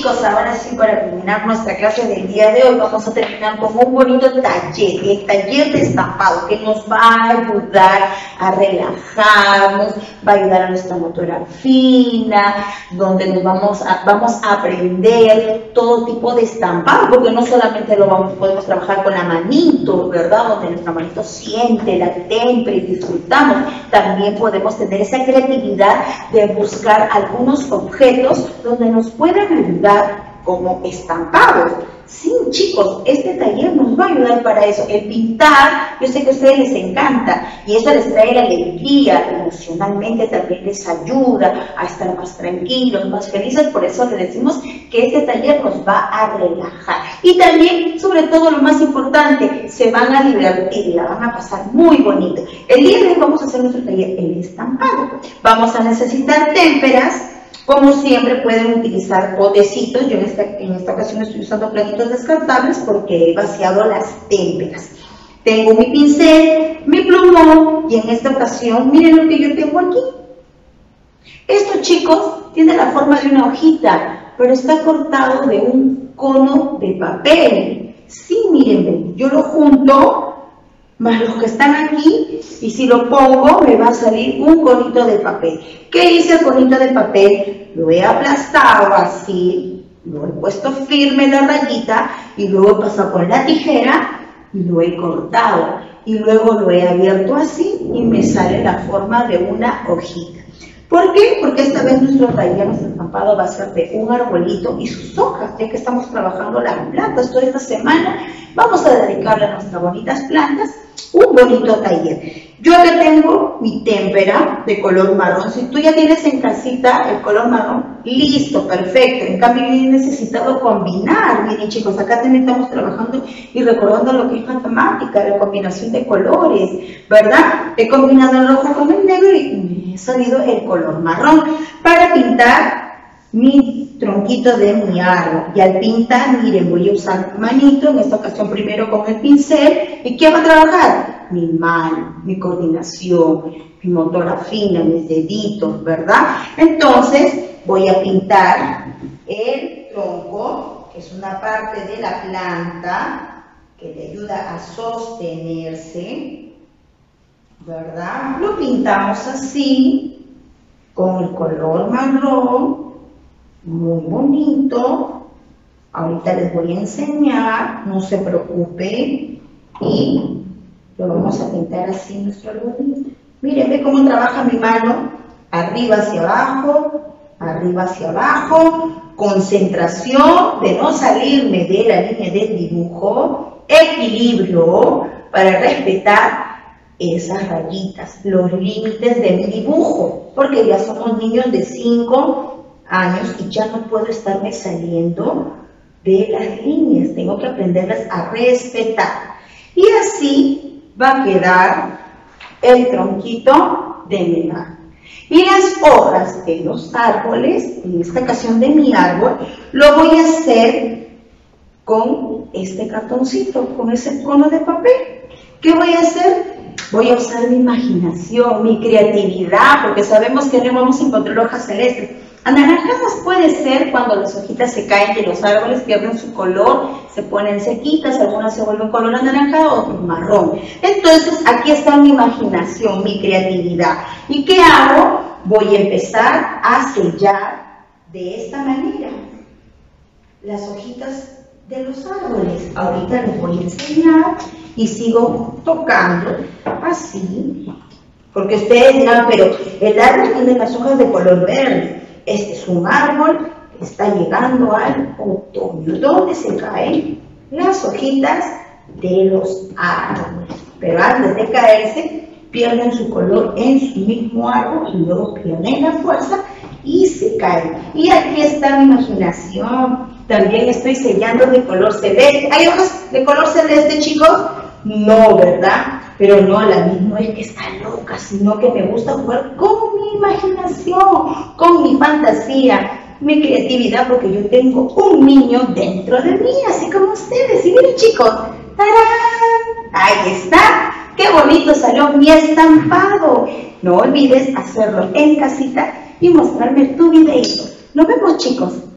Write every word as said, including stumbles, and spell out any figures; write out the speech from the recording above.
chicos, ahora sí, para terminar nuestra clase del día de hoy, vamos a terminar con un bonito taller, el taller de estampado, que nos va a ayudar a relajarnos, va a ayudar a nuestra motora fina, donde nos vamos a, vamos a aprender todo tipo de estampado, porque no solamente lo vamos, podemos trabajar con la manito, ¿verdad? Donde nuestra manito siente la témpera y disfrutamos. También podemos tener esa creatividad de buscar algunos objetos donde nos puedan ayudar como estampados. Sí, chicos, este taller nos va a ayudar para eso. El pintar, yo sé que a ustedes les encanta y eso les trae la alegría, emocionalmente también les ayuda a estar más tranquilos, más felices. Por eso les decimos que este taller nos va a relajar. Y también, sobre todo, lo más importante, se van a divertir, la van a pasar muy bonito. El día de hoy vamos a hacer nuestro taller, el estampado. Vamos a necesitar témperas. Como siempre, pueden utilizar potecitos. Yo en esta, en esta ocasión estoy usando platitos descartables porque he vaciado las témperas. Tengo mi pincel, mi plumón y en esta ocasión, miren lo que yo tengo aquí. Esto, chicos, tiene la forma de una hojita, pero está cortado de un cono de papel. Sí, miren, yo lo junto más los que están aquí, y si lo pongo me va a salir un conito de papel. ¿Qué hice el conito de papel? Lo he aplastado así, lo he puesto firme la rayita y luego he pasado con la tijera y lo he cortado y luego lo he abierto así y me sale la forma de una hojita. ¿Por qué? Porque esta vez nuestro taller, nuestro estampado va a ser de un arbolito y sus hojas, ya que estamos trabajando las plantas toda esta semana. Vamos a dedicarle a nuestras bonitas plantas un bonito taller. Yo acá tengo mi témpera de color marrón. Si tú ya tienes en casita el color marrón, listo, perfecto. En cambio, yo he necesitado combinar. Miren, chicos, acá también estamos trabajando y recordando lo que es matemática, la combinación de colores, ¿verdad? He combinado el rojo con el negro y me ha salido el color marrón para pintar mi tronquito de mi árbol. Y al pintar, miren, voy a usar mi manito, en esta ocasión primero con el pincel. ¿Y qué va a trabajar? Mi mano, mi coordinación, mi motora fina, mis deditos, ¿verdad? Entonces voy a pintar el tronco, que es una parte de la planta que le ayuda a sostenerse, ¿verdad? Lo pintamos así, con el color marrón, muy bonito. Ahorita les voy a enseñar, no se preocupen, y lo vamos a pintar así nuestro arbolito. Miren, ve cómo trabaja mi mano, arriba hacia abajo, arriba hacia abajo, concentración de no salirme de la línea del dibujo, equilibrio para respetar esas rayitas, los límites de mi dibujo, porque ya somos niños de cinco años y ya no puedo estarme saliendo de las líneas, tengo que aprenderlas a respetar. Y así va a quedar el tronquito de mi árbol. Y las hojas de los árboles, en esta ocasión de mi árbol, lo voy a hacer con este cartoncito, con ese cono de papel. ¿Qué voy a hacer? Voy a usar mi imaginación, mi creatividad, porque sabemos que no vamos a encontrar hojas celestes. Anaranjadas puede ser cuando las hojitas se caen de los árboles, pierden su color, se ponen sequitas, algunas se vuelven color anaranjado, otras marrón. Entonces, aquí está mi imaginación, mi creatividad. ¿Y qué hago? Voy a empezar a sellar de esta manera las hojitas de los árboles. Ahorita les voy a enseñar y sigo tocando así, porque ustedes dirán, pero el árbol tiene las hojas de color verde. Este es un árbol que está llegando al otoño, donde se caen las hojitas de los árboles. Pero antes de caerse, pierden su color en su mismo árbol y luego pierden la fuerza y se caen. Y aquí está mi imaginación. También estoy sellando de color celeste. ¿Hay hojas de color celeste, chicos? No, ¿verdad? Pero no, la misma es que está loca, sino que me gusta jugar con mi imaginación, con mi fantasía, mi creatividad, porque yo tengo un niño dentro de mí, así como ustedes. Y miren, chicos, ¡tarán! Ahí está. ¡Qué bonito salió mi estampado! No olvides hacerlo en casita y mostrarme tu videito. Nos vemos, chicos.